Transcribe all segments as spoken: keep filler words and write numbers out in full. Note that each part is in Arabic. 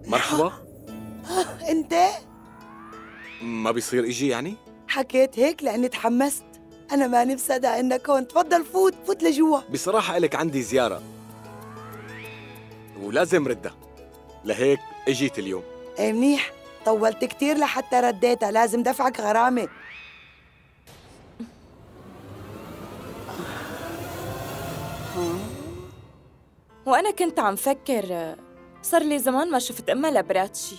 مرحبا. انت؟ ما بيصير اجي يعني؟ حكيت هيك لاني تحمست. انا ماني مصدق انك هون. تفضل فوت فوت لجوا. بصراحة إلك عندي زيارة ولازم ردها، لهيك اجيت اليوم. ايه منيح، طولت كتير لحتى رديتها، لازم دفعك غرامة. وأنا كنت عم فكر صار لي زمان ما شفت أمها لبراتشي،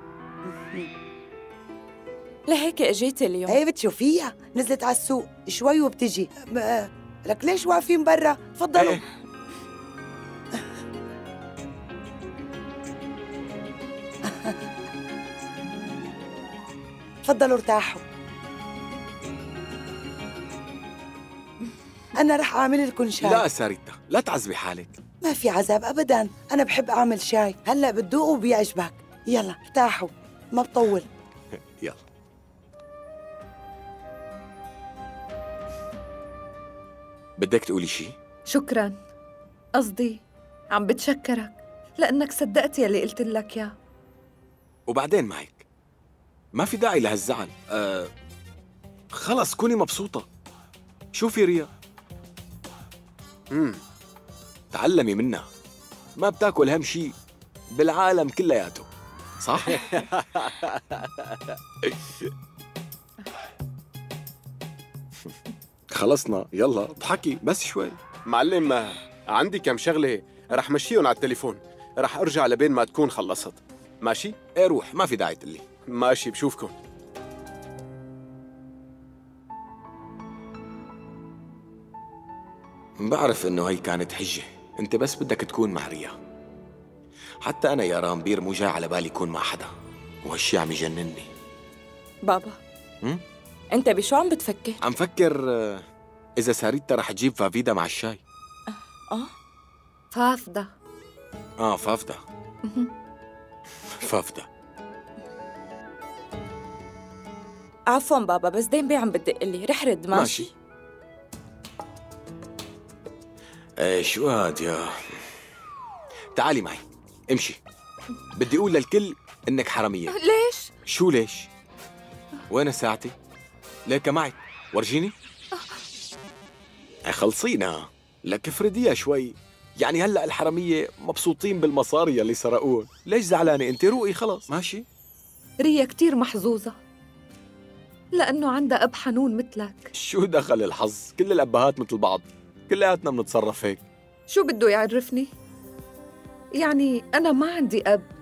لهيك اجيت اليوم. ايه بتشوفيها نزلت على السوق شوي وبتجي. ب- لك ليش واقفين برا؟ تفضلوا. ايه. تفضلوا ارتاحوا. أنا رح أعمل لكم شاي. لا ساريتا، لا تعذبي حالك. ما في عذاب أبداً، أنا بحب أعمل شاي. هلأ بتذوق وبيعجبك. يلا ارتاحوا، ما بطول. يلا. بدك تقولي شي؟ شكراً، قصدي عم بتشكرك لأنك صدقت يلي قلت لك يا. وبعدين معك ما في داعي لهالزعل. أه خلص كوني مبسوطة. شوفي ريا، امم تعلمي منها، ما بتاكل هم شي بالعالم كلياته، صح؟ خلصنا، يلا اضحكي بس شوي. معلم، عندي كم شغلة رح مشيهم على التليفون، رح أرجع لبين ما تكون خلصت. ماشي؟ ايه روح، ما في داعي تقلي. ماشي، بشوفكم. بعرف انه هي كانت حجة، انت بس بدك تكون مع ريا. حتى انا يا رامبير مو جاي على بالي يكون مع حدا، وهالشي عم يجنني. بابا، هم؟ أنت بشو عم بتفكر؟ عم فكر آه، اذا ساريتا رح تجيب فافيدا مع الشاي. آه؟ فافدة. اه فافدا. فافدا. عفواً بابا، بس ديمبي عم بتدق لي، رح رد. ماشي؟ ماشي. ايه شو هاد يا، تعالي معي امشي. بدي اقول للكل انك حرامية. ليش؟ شو ليش؟ وين ساعتي؟ ليك معك، ورجيني. خلصينا، لك افرديها شوي. يعني هلا الحرامية مبسوطين بالمصاري اللي سرقوه، ليش زعلانة انت؟ روقي خلص. ماشي. ريا كتير محظوظة لأنه عندها أب حنون مثلك. شو دخل الحظ؟ كل الأبهات مثل بعض، كلياتنا بنتصرف هيك. شو بده يعرفني؟ يعني أنا ما عندي أب